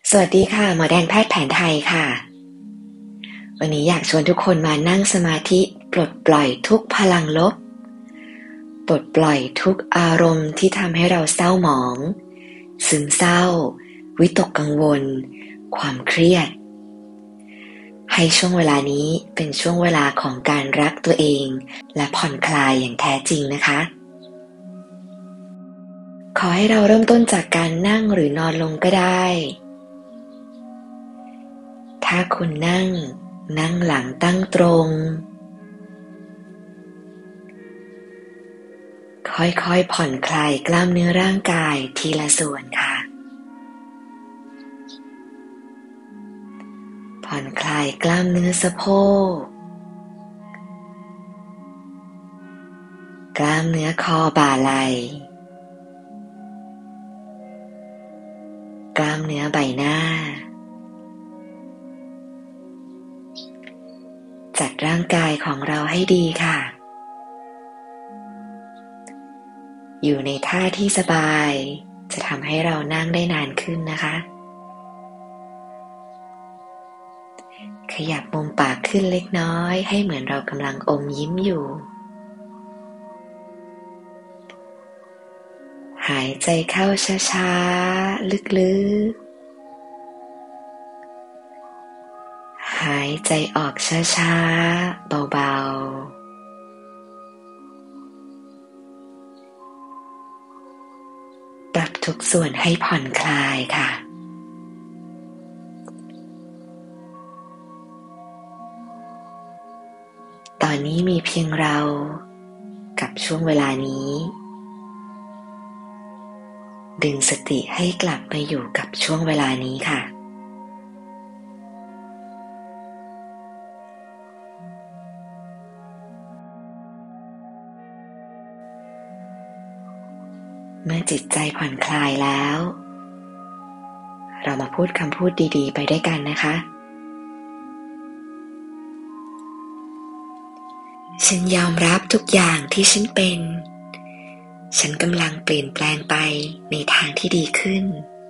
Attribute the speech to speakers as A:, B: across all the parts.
A: สวัสดีค่ะหมอแดงแพทย์แผนไทยค่ะวันนี้อยากชวนทุกคนมานั่งสมาธิปลดปล่อยทุกพลังลบปลดปล่อยทุกอารมณ์ที่ทำให้เราเศร้าหมองซึมเศร้าวิตกกังวลความเครียดให้ช่วงเวลานี้เป็นช่วงเวลาของการรักตัวเองและผ่อนคลายอย่างแท้จริงนะคะขอให้เราเริ่มต้นจากการนั่งหรือนอนลงก็ได้ถ้าคุณนั่งหลังตั้งตรงค่อยๆผ่อนคลายกล้ามเนื้อร่างกายทีละส่วนค่ะผ่อนคลายกล้ามเนื้อสะโพกกล้ามเนื้อคอบ่าไหล่กล้ามเนื้อใบหน้าจัดร่างกายของเราให้ดีค่ะอยู่ในท่าที่สบายจะทำให้เรานั่งได้นานขึ้นนะคะขยับมุมปากขึ้นเล็กน้อยให้เหมือนเรากำลังอมยิ้มอยู่หายใจเข้าช้าๆลึกๆหายใจออกช้าๆเบาๆปรับทุกส่วนให้ผ่อนคลายค่ะตอนนี้มีเพียงเรากับช่วงเวลานี้ดึงสติให้กลับมาอยู่กับช่วงเวลานี้ค่ะเมื่อจิตใจผ่อนคลายแล้วเรามาพูดคำพูดดีๆไปด้วยกันนะคะฉันยอมรับทุกอย่างที่ฉันเป็นฉันกำลังเปลี่ยนแปลงไปในทางที่ดีขึ้น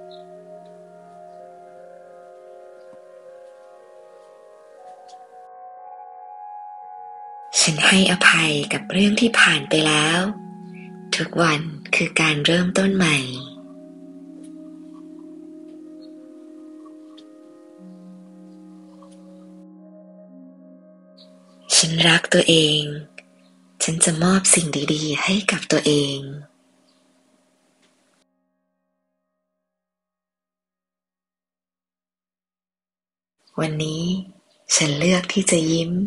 A: ฉันให้อภัยกับเรื่องที่ผ่านไปแล้วทุกวันคือการเริ่มต้นใหม่ฉันรักตัวเองฉันจะมอบสิ่งดีๆให้กับตัวเองวันนี้ฉันเลือกที่จะยิ้ม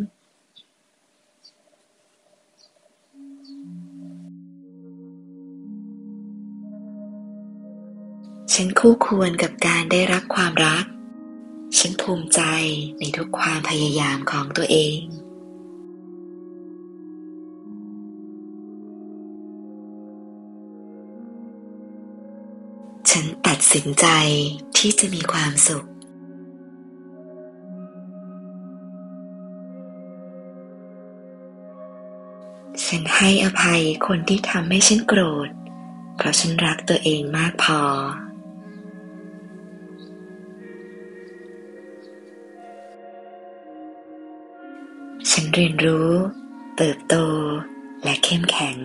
A: ฉันคู่ควรกับการได้รับความรักฉันภูมิใจในทุกความพยายามของตัวเองฉันตัดสินใจที่จะมีความสุขฉันให้อภัยคนที่ทำให้ฉันโกรธเพราะฉันรักตัวเองมากพอฉันเรียนรู้เติบโตและเข้มแข็ง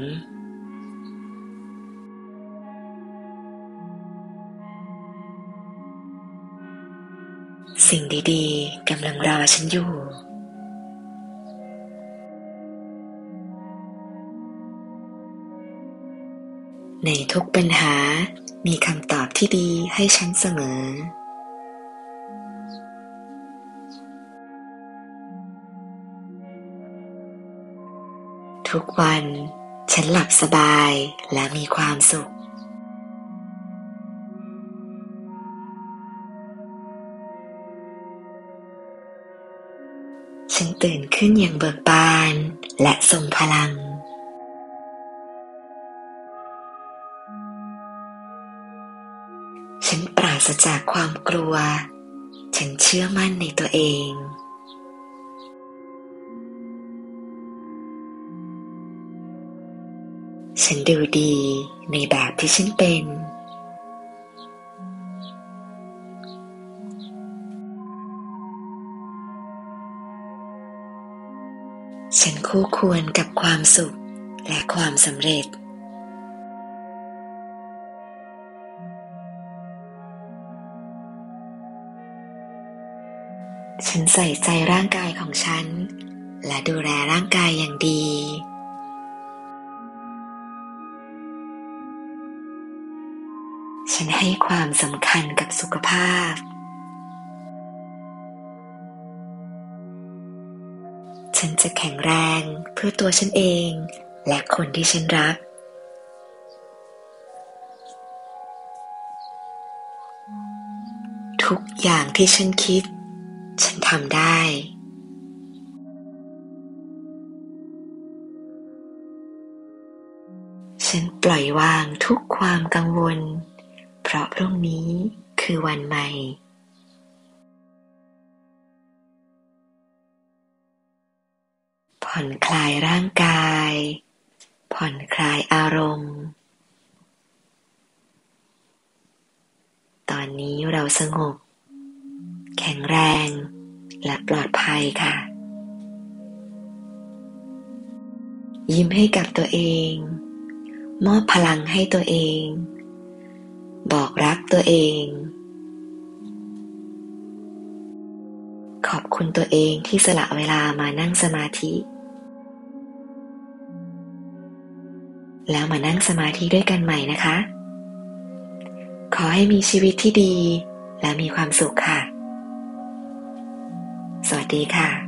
A: สิ่งดีๆกำลังรอฉันอยู่ในทุกปัญหามีคำตอบที่ดีให้ฉันเสมอทุกวันฉันหลับสบายและมีความสุขฉันตื่นขึ้นอย่างเบิกบานและทรงพลังฉันปราศจากความกลัวฉันเชื่อมั่นในตัวเองฉันดูดีในแบบที่ฉันเป็นฉันคู่ควรกับความสุขและความสำเร็จฉันใส่ใจร่างกายของฉันและดูแลร่างกายอย่างดีฉันให้ความสำคัญกับสุขภาพฉันจะแข็งแรงเพื่อตัวฉันเองและคนที่ฉันรักทุกอย่างที่ฉันคิดฉันทำได้ฉันปล่อยวางทุกความกังวลเพราะพรุ่งนี้คือวันใหม่ผ่อนคลายร่างกายผ่อนคลายอารมณ์ตอนนี้เราสงบแข็งแรงและปลอดภัยค่ะยิ้มให้กับตัวเองมอบพลังให้ตัวเองบอกรักตัวเองขอบคุณตัวเองที่สละเวลามานั่งสมาธิแล้วมานั่งสมาธิด้วยกันใหม่นะคะขอให้มีชีวิตที่ดีและมีความสุขค่ะสวัสดีค่ะ